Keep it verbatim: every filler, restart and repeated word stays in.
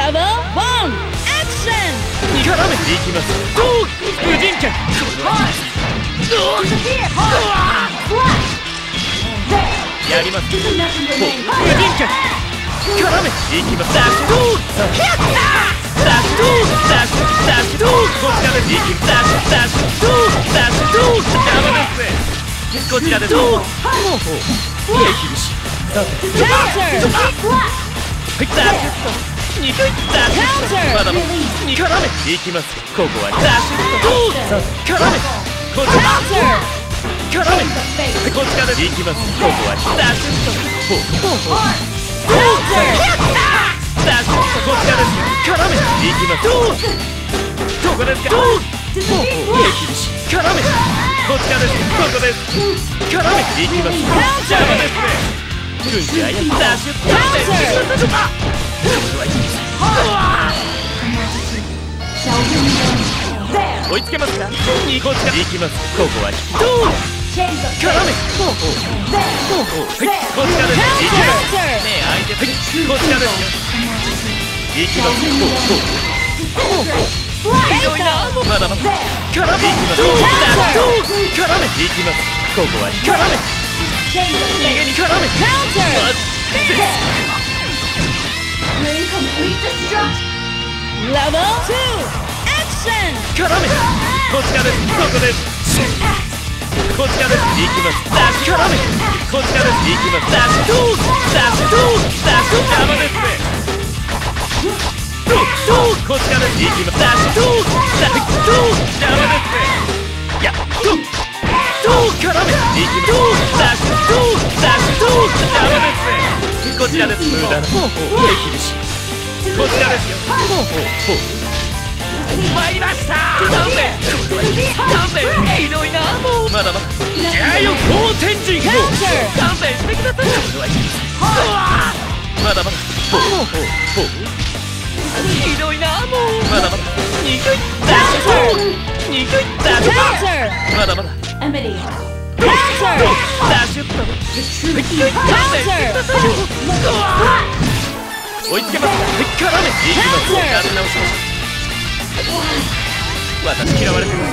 Level one, action! 絡めていきます。どう無人脚。やります。無人脚。絡めていきます。ダッシュドーダッシュダッシュドーダッシュダッシュドーこちらでいきます。ダッシュダッシュドーダッシュドー邪魔ですね。こちらでどうもういや厳しい。さてはいダッシュにかいダッシュまだまだに絡めていきます。ここはダッシュドー絡めこちら絡めこちらでいきます。ここはダッシュほうほうほうダッシュこちらです絡めていきます。どこですか。ほうほういや厳しい絡めこちらです。ここです絡めていきます。邪魔ですね。軍事あやダッシュダッシュ追いつけますか。にこちら行きます。ここはどう絡めほうほうほうはいこちらです。行きますねえ相手はいこちらですよ。行きます。ほうほうほうほうひどいなまだまだ絡めていきます。絡めていきます。ここは絡め逃げに絡め Level two, action! 絡めこちらです。ここですこちらです。行きます。ダッシュ絡めこちらです。行きます。ダッシュドーダッシュドーダッシュ邪魔ですね。ドードーこちらです。行きます。ダッシュドーダッシュドー邪魔ですね。いやドードー絡め行きます。ドーダッシュドーダッシュドー邪魔ですね。こちらです。無駄なほうほう厳しいこちらですよ。ほうほうほう参りました。なんでなんでひどいなもうまだまだじゃあよ好天神もう勘弁してください。まだまだほうほうほうひどいなもうまだまだにかいダッシュにかいダッシュまだまだダッシュっと勘弁してください。追いつけますか。絡めていきます。やり直しました。私嫌われてます。